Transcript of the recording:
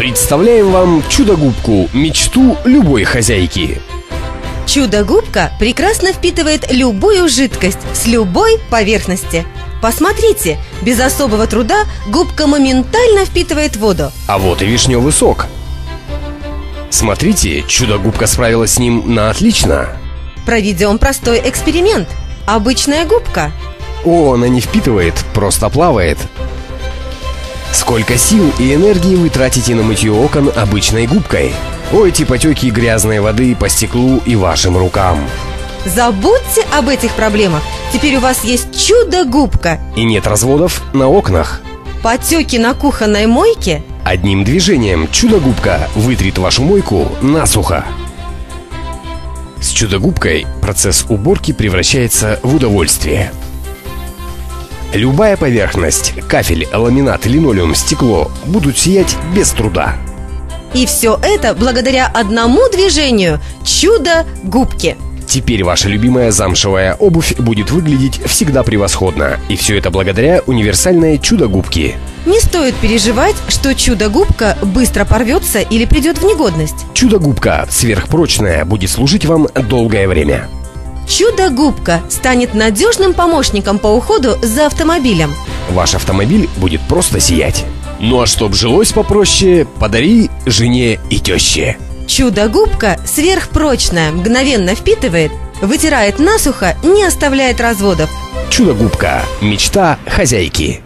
Представляем вам чудо-губку, мечту любой хозяйки. Чудо-губка прекрасно впитывает любую жидкость с любой поверхности. Посмотрите, без особого труда губка моментально впитывает воду. А вот и вишневый сок. Смотрите, чудо-губка справилась с ним на отлично. Проведем простой эксперимент. Обычная губка. О, она не впитывает, просто плавает. Сколько сил и энергии вы тратите на мытье окон обычной губкой? О, эти потеки грязной воды по стеклу и вашим рукам. Забудьте об этих проблемах. Теперь у вас есть чудо-губка. И нет разводов на окнах. Потеки на кухонной мойке. Одним движением чудо-губка вытрет вашу мойку насухо. С чудо-губкой процесс уборки превращается в удовольствие. Любая поверхность, кафель, ламинат, линолеум, стекло будут сиять без труда. И все это благодаря одному движению – чудо-губки. Теперь ваша любимая замшевая обувь будет выглядеть всегда превосходно. И все это благодаря универсальной чудо-губке. Не стоит переживать, что чудо-губка быстро порвется или придет в негодность. Чудо-губка сверхпрочная будет служить вам долгое время. Чудо-губка станет надежным помощником по уходу за автомобилем. Ваш автомобиль будет просто сиять. Ну а чтоб жилось попроще, подари жене и теще. Чудо-губка сверхпрочная, мгновенно впитывает, вытирает насухо, не оставляет разводов. Чудо-губка – мечта хозяйки.